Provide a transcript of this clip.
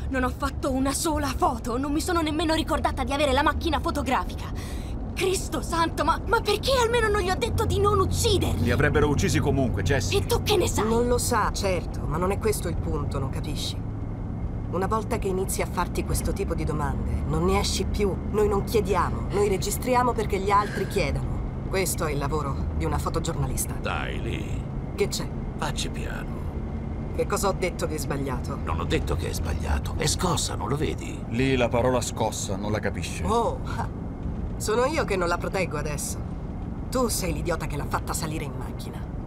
Non ho fatto una sola foto, non mi sono nemmeno ricordata di avere la macchina fotografica. Cristo santo, ma perché almeno non gli ho detto di non ucciderli? Li avrebbero uccisi comunque, Jessie. E tu che ne sai? Non lo sa, certo, ma non è questo il punto, non capisci? Una volta che inizi a farti questo tipo di domande, non ne esci più. Noi non chiediamo, noi registriamo perché gli altri chiedano. Questo è il lavoro di una fotogiornalista. Dai, Lee. Che c'è? Facci piano. Che cosa ho detto di sbagliato? Non ho detto che è sbagliato. È scossa, non lo vedi? Lì la parola scossa non la capisce. Oh, sono io che non la proteggo adesso. Tu sei l'idiota che l'ha fatta salire in macchina.